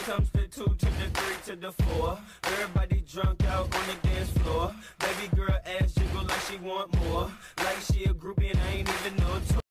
Here comes the 2 to the 3 to the 4. Everybody drunk out on the dance floor. Baby girl ass jiggle like she want more. Like she a groupie and I ain't even know it.